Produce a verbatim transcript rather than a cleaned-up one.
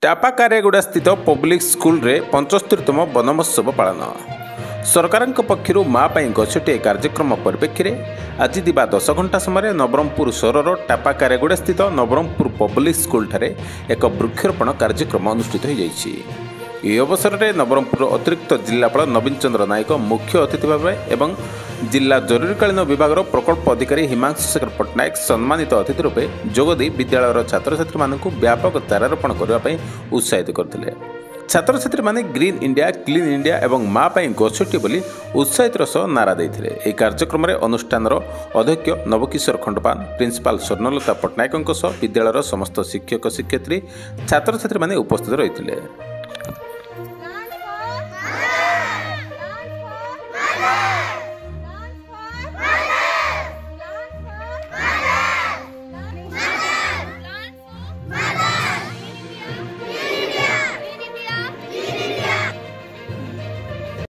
टापाकारेगुड़ा स्थित public school रे पंचस्तरीतम बनमहोत्सव पालन सरकार पक्षर माँ गछटे कार्यक्रम परिप्रेक्षी में आज दिवा दस घंटा समय नवरंगपुर सहर टापाकारेगुड़ा स्थित नवरंगपुर पब्लिक स्कूल ठारे एक वृक्षरोपण कार्यक्रम अनुष्ठित हो जाइछि। यह अवसर में नवरंगपुर अतिरिक्त जिलापाल नवीन चंद्र नायक मुख्य अतिथि भाव एवं जिला जरूरीकालीन विभाग प्रकल्प अधिकारी हिमांशु शेखर पट्टनायक सम्मानित अतिथि रूपे जोगदी विद्यालय छात्र छात्री मानक व्यापक चारारोपण करने उत्साहित करते। छात्र छात्री माने ग्रीन इंडिया क्लीन इंडिया एवं माँ गछटी बोली उत्साहित सह नारा देते। यह कार्यक्रम में अनुष्ठान अध्यक्ष नवकिशोर खंडपान प्रिंसिपाल स्वर्णलता पट्टनायक विद्यालय समस्त शिक्षक शिक्षयित्री छात्र छात्री माने उपस्थित रही।